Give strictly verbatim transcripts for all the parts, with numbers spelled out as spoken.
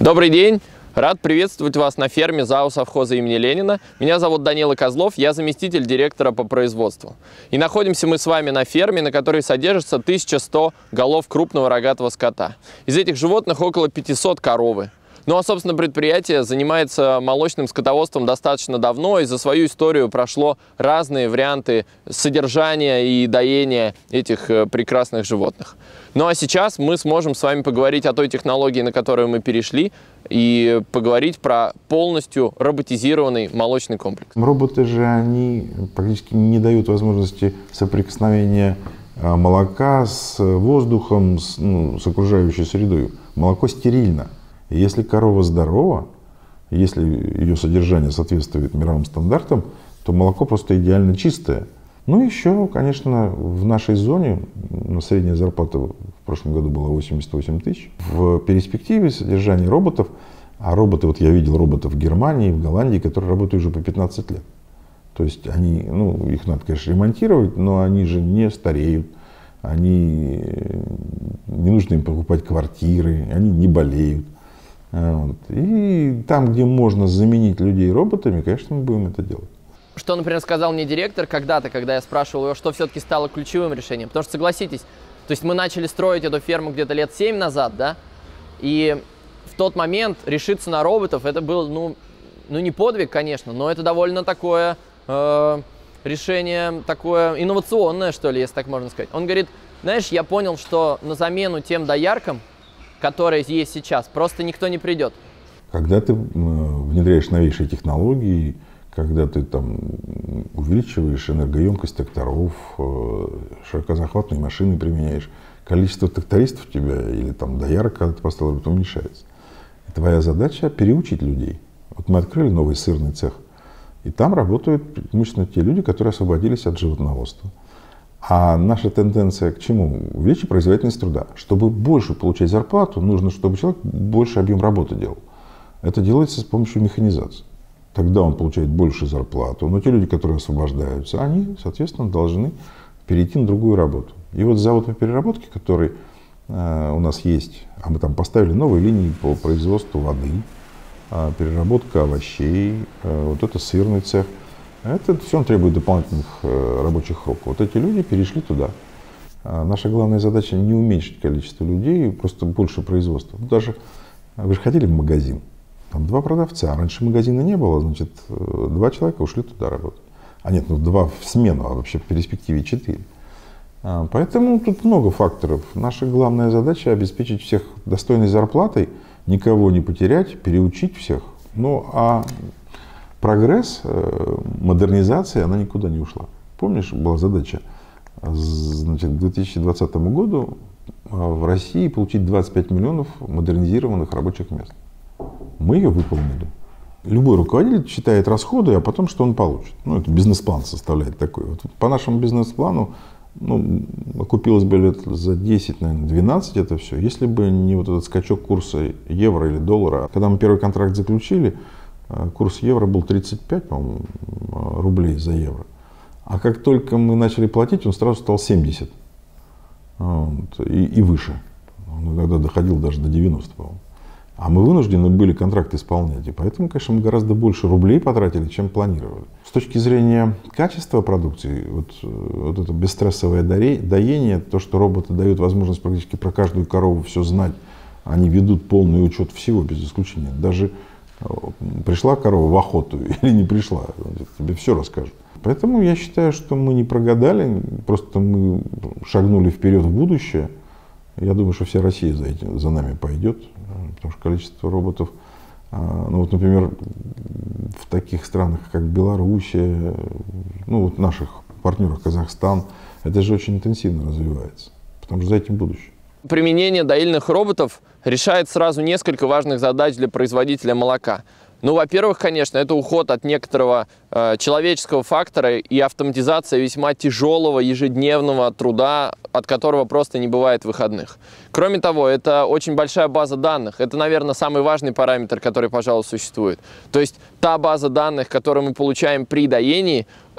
Добрый день! Рад приветствовать вас на ферме ЗАО совхоза имени Ленина. Меня зовут Данила Козлов, я заместитель директора по производству. И находимся мы с вами на ферме, на которой содержится тысяча сто голов крупного рогатого скота. Из этих животных около пятисот коровы. Ну а, собственно, предприятие занимается молочным скотоводством достаточно давно, и за свою историю прошло разные варианты содержания и доения этих прекрасных животных. Ну а сейчас мы сможем с вами поговорить о той технологии, на которую мы перешли, и поговорить про полностью роботизированный молочный комплекс. Роботы же, они практически не дают возможности соприкосновения молока с воздухом, с, ну, с окружающей средой. Молоко стерильно. Если корова здорова, если ее содержание соответствует мировым стандартам, то молоко просто идеально чистое. Ну и еще, конечно, в нашей зоне средняя зарплата в прошлом году была восемьдесят восемь тысяч. В перспективе содержания роботов, а роботы, вот я видел роботов в Германии, в Голландии, которые работают уже по пятнадцать лет. То есть они, ну, их надо, конечно, ремонтировать, но они же не стареют, они, не нужно им покупать квартиры, они не болеют. Вот. И там, где можно заменить людей роботами, конечно, мы будем это делать. Что, например, сказал мне директор когда-то, когда я спрашивал его, что все-таки стало ключевым решением. Потому что, согласитесь, то есть мы начали строить эту ферму где-то лет семь назад, да, и в тот момент решиться на роботов, это был, ну, ну не подвиг, конечно, но это довольно такое э, решение, такое инновационное, что ли, если так можно сказать. Он говорит, знаешь, я понял, что на замену тем дояркам, которые есть сейчас, просто никто не придет. Когда ты внедряешь новейшие технологии, когда ты там увеличиваешь энергоемкость тракторов, широкозахватные машины применяешь, количество трактористов у тебя или там доярок, когда ты поставил, это уменьшается. И твоя задача переучить людей. Вот мы открыли новый сырный цех, и там работают преимущественно те люди, которые освободились от животноводства. А наша тенденция к чему? Увеличить производительность труда. Чтобы больше получать зарплату, нужно, чтобы человек больше объем работы делал. Это делается с помощью механизации. Тогда он получает больше зарплату. Но те люди, которые освобождаются, они, соответственно, должны перейти на другую работу. И вот завод по переработке, который э, у нас есть, а мы там поставили новые линии по производству воды, э, переработка овощей, э, вот это сырный цех. Это все требует дополнительных э, рабочих рук. Вот эти люди перешли туда. А наша главная задача не уменьшить количество людей, просто больше производства. Даже вы же ходили в магазин, там два продавца, а раньше магазина не было, значит, два человека ушли туда работать. А нет, ну два в смену, а вообще в перспективе четыре. А, поэтому тут много факторов. Наша главная задача обеспечить всех достойной зарплатой, никого не потерять, переучить всех. Ну а прогресс, модернизация, она никуда не ушла. Помнишь, была задача, значит, к две тысячи двадцатому году в России получить двадцать пять миллионов модернизированных рабочих мест. Мы ее выполнили. Любой руководитель считает расходы, а потом что он получит. Ну, это бизнес-план составляет такой. Вот по нашему бизнес-плану, ну, окупилось бы лет за десять, наверное, двенадцать это все. Если бы не вот этот скачок курса евро или доллара. Когда мы первый контракт заключили, курс евро был тридцать пять, по-моему, рублей за евро. А как только мы начали платить, он сразу стал семьдесят. Вот, и, и выше. Он иногда доходил даже до девяноста, по-моему. А мы вынуждены были контракт исполнять. И поэтому, конечно, мы гораздо больше рублей потратили, чем планировали. С точки зрения качества продукции, вот, вот это бесстрессовое доение, то, что роботы дают возможность практически про каждую корову все знать, они ведут полный учет всего, без исключения. Даже пришла корова в охоту или не пришла, тебе все расскажут. Поэтому я считаю, что мы не прогадали, просто мы шагнули вперед в будущее. Я думаю, что вся Россия за, этим, за нами пойдет, потому что количество роботов, ну вот, например, в таких странах, как Белоруссия, ну вот наших партнерах Казахстан, это же очень интенсивно развивается, потому что за этим будущее. Применение доильных роботов решает сразу несколько важных задач для производителя молока. Ну, во-первых, конечно, это уход от некоторого э, человеческого фактора и автоматизация весьма тяжелого ежедневного труда, от которого просто не бывает выходных. Кроме того, это очень большая база данных. Это, наверное, самый важный параметр, который, пожалуй, существует. То есть та база данных, которую мы получаем при доении,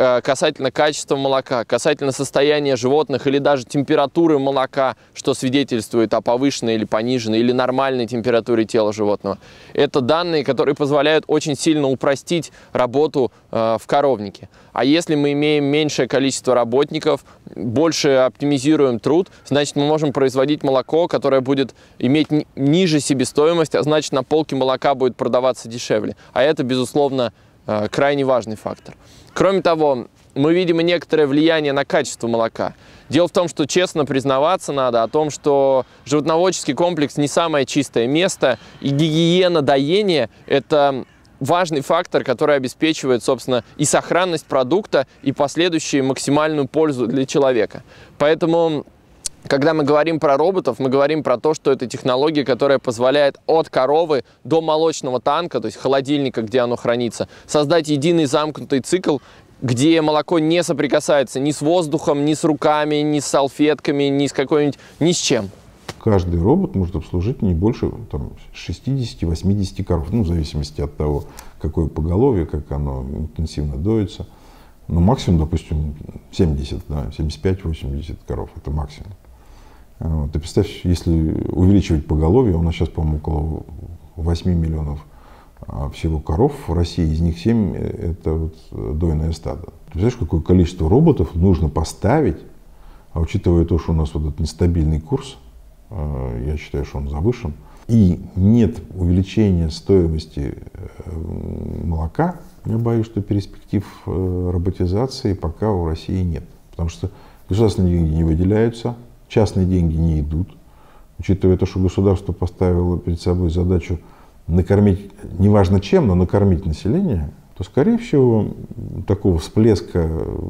касательно качества молока, касательно состояния животных или даже температуры молока, что свидетельствует о повышенной или пониженной или нормальной температуре тела животного. Это данные, которые позволяют очень сильно упростить работу э, в коровнике. А если мы имеем меньшее количество работников, больше оптимизируем труд, значит, мы можем производить молоко, которое будет иметь ниже себестоимость, а значит, на полке молока будет продаваться дешевле. А это, безусловно, э, крайне важный фактор. Кроме того, мы видим и некоторое влияние на качество молока. Дело в том, что честно признаваться надо о том, что животноводческий комплекс не самое чистое место, и гигиена доения – это важный фактор, который обеспечивает, собственно, и сохранность продукта, и последующую максимальную пользу для человека. Поэтому, когда мы говорим про роботов, мы говорим про то, что это технология, которая позволяет от коровы до молочного танка, то есть холодильника, где оно хранится, создать единый замкнутый цикл, где молоко не соприкасается ни с воздухом, ни с руками, ни с салфетками, ни с какой-нибудь, ни с чем. Каждый робот может обслужить не больше шестидесяти-восьмидесяти коров, ну, в зависимости от того, какое поголовье, как оно интенсивно доится. Но максимум, допустим, семьдесят, да, семьдесят пять — восемьдесят коров, это максимум. Вот. И представь, если увеличивать поголовье, у нас сейчас, по-моему, около восьми миллионов всего коров в России, из них семь – это вот дойное стадо. Ты знаешь, какое количество роботов нужно поставить, а учитывая то, что у нас вот этот нестабильный курс, я считаю, что он завышен, и нет увеличения стоимости молока, я боюсь, что перспектив роботизации пока у России нет. Потому что государственные деньги не выделяются, частные деньги не идут. Учитывая то, что государство поставило перед собой задачу накормить, неважно чем, но накормить население, то, скорее всего, такого всплеска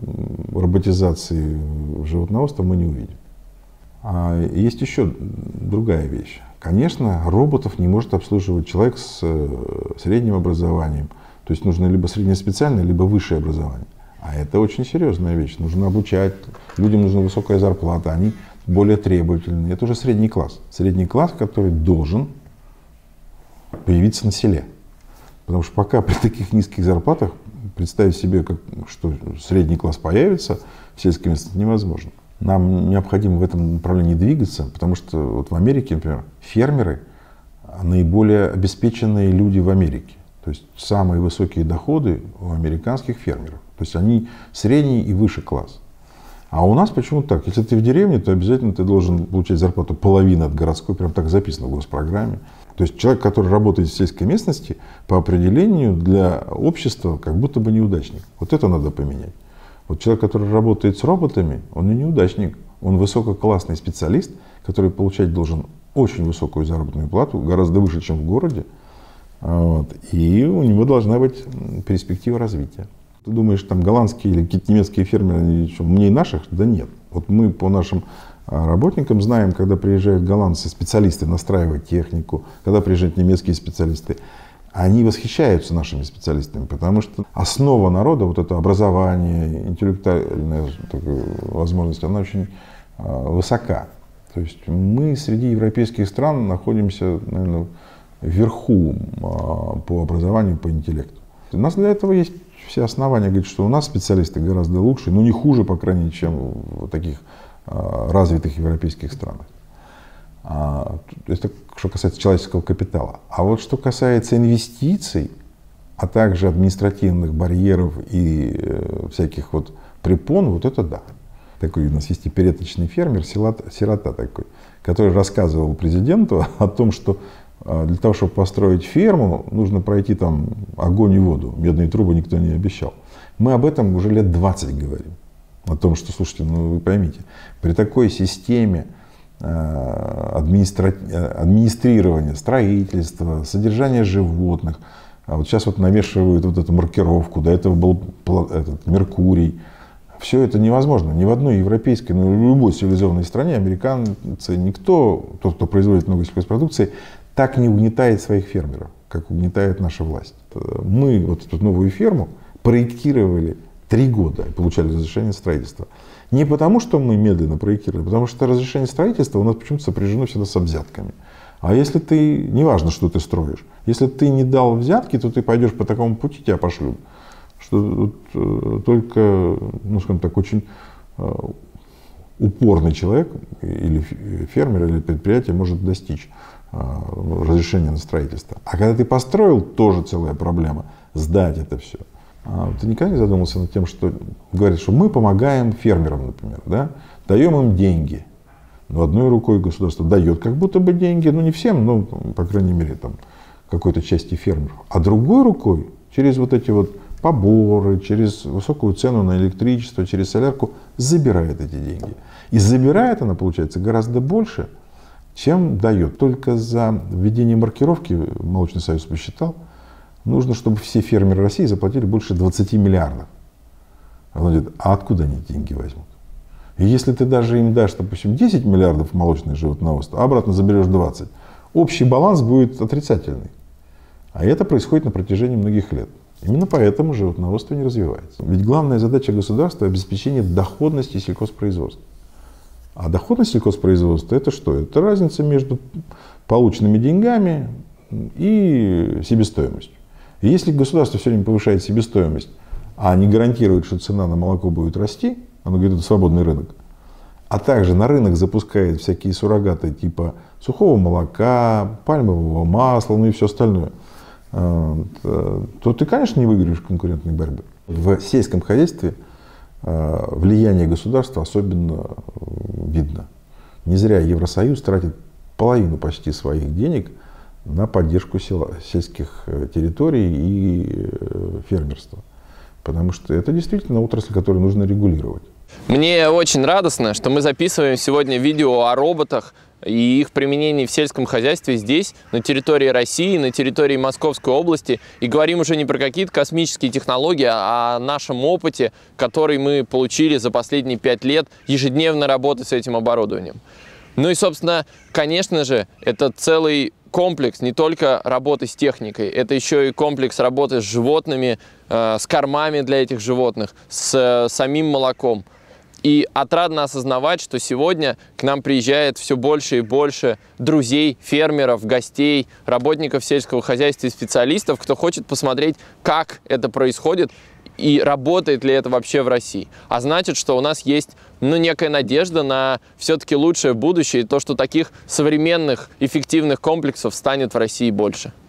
роботизации животноводства мы не увидим. А есть еще другая вещь. Конечно, роботов не может обслуживать человек с средним образованием. То есть нужно либо среднеспециальное, либо высшее образование. А это очень серьезная вещь. Нужно обучать, людям нужна высокая зарплата, они более требовательные. Это уже средний класс. Средний класс, который должен появиться на селе. Потому что пока при таких низких зарплатах представить себе, как, что средний класс появится в сельской местности, невозможно. Нам необходимо в этом направлении двигаться, потому что вот в Америке, например, фермеры наиболее обеспеченные люди в Америке. То есть самые высокие доходы у американских фермеров. То есть они средний и выше класс. А у нас почему так? Если ты в деревне, то обязательно ты должен получать зарплату половины от городской, прям так записано в госпрограмме. То есть человек, который работает в сельской местности, по определению для общества как будто бы неудачник. Вот это надо поменять. Вот человек, который работает с роботами, он не неудачник, он высококлассный специалист, который получать должен очень высокую заработную плату, гораздо выше, чем в городе. Вот. И у него должна быть перспектива развития. Ты думаешь, там голландские или какие-то немецкие фермеры, они что, умнее наших? Да нет. Вот мы по нашим работникам знаем, когда приезжают голландцы, специалисты настраивать технику, когда приезжают немецкие специалисты, они восхищаются нашими специалистами, потому что основа народа, вот это образование, интеллектуальная возможность, она очень высока. То есть мы среди европейских стран находимся, наверное, вверху по образованию, по интеллекту. У нас для этого есть все основания говорить, что у нас специалисты гораздо лучше, но не хуже, по крайней мере, чем в таких развитых европейских странах. Это что касается человеческого капитала. А вот что касается инвестиций, а также административных барьеров и всяких вот препон, вот это да. Такой у нас есть и переточный фермер, сирота такой, который рассказывал президенту о том, что для того, чтобы построить ферму, нужно пройти там огонь и воду. Медные трубы никто не обещал. Мы об этом уже лет двадцать говорим. О том, что, слушайте, ну вы поймите, при такой системе администра... администрирования, строительства, содержания животных, а вот сейчас вот навешивают вот эту маркировку, до этого был этот Меркурий. Все это невозможно. Ни в одной европейской, но в любой цивилизованной стране американцы, никто, тот, кто производит много сельхозпродукции, так не угнетает своих фермеров, как угнетает наша власть. Мы вот эту новую ферму проектировали три года и получали разрешение строительства. Не потому, что мы медленно проектировали, потому что разрешение строительства у нас почему-то сопряжено всегда с взятками. А если ты, неважно, что ты строишь, если ты не дал взятки, то ты пойдешь по такому пути, тебя пошлют. что вот, э, только, ну, скажем так, очень э, упорный человек, или фермер, или предприятие может достичь э, разрешения на строительство. А когда ты построил, тоже целая проблема сдать это все. А ты никогда не задумался над тем, что говорят, что мы помогаем фермерам, например, да? Даем им деньги. Но одной рукой государство дает как будто бы деньги, ну не всем, но, по крайней мере, там, какой-то части фермеров. А другой рукой, через вот эти вот поборы, через высокую цену на электричество, через солярку, забирает эти деньги. И забирает она, получается, гораздо больше, чем дает. Только за введение маркировки, Молочный союз посчитал, нужно, чтобы все фермеры России заплатили больше двадцати миллиардов. Он говорит, а откуда они деньги возьмут? И если ты даже им дашь, допустим, десять миллиардов молочных животноводства, а обратно заберешь двадцать, общий баланс будет отрицательный. А это происходит на протяжении многих лет. Именно поэтому животноводство не развивается. Ведь главная задача государства – обеспечение доходности сельхозпроизводства. А доходность сельхозпроизводства – это что? Это разница между полученными деньгами и себестоимостью. И если государство все время повышает себестоимость, а не гарантирует, что цена на молоко будет расти, оно говорит, это свободный рынок, а также на рынок запускает всякие суррогаты типа сухого молока, пальмового масла, ну и все остальное, то ты, конечно, не выиграешь в конкурентной борьбе. В сельском хозяйстве влияние государства особенно видно. Не зря Евросоюз тратит половину почти своих денег на поддержку села, сельских территорий и фермерства. Потому что это действительно отрасль, которую нужно регулировать. Мне очень радостно, что мы записываем сегодня видео о роботах и их применении в сельском хозяйстве здесь, на территории России, на территории Московской области. И говорим уже не про какие-то космические технологии, а о нашем опыте, который мы получили за последние пять лет ежедневно работы с этим оборудованием. Ну и, собственно, конечно же, это целый комплекс не только работы с техникой, это еще и комплекс работы с животными, э, с кормами для этих животных, с э, самим молоком. И отрадно осознавать, что сегодня к нам приезжает все больше и больше друзей, фермеров, гостей, работников сельского хозяйства и специалистов, кто хочет посмотреть, как это происходит и работает ли это вообще в России. А значит, что у нас есть, ну, некая надежда на все-таки лучшее будущее и то, что таких современных, эффективных комплексов станет в России больше.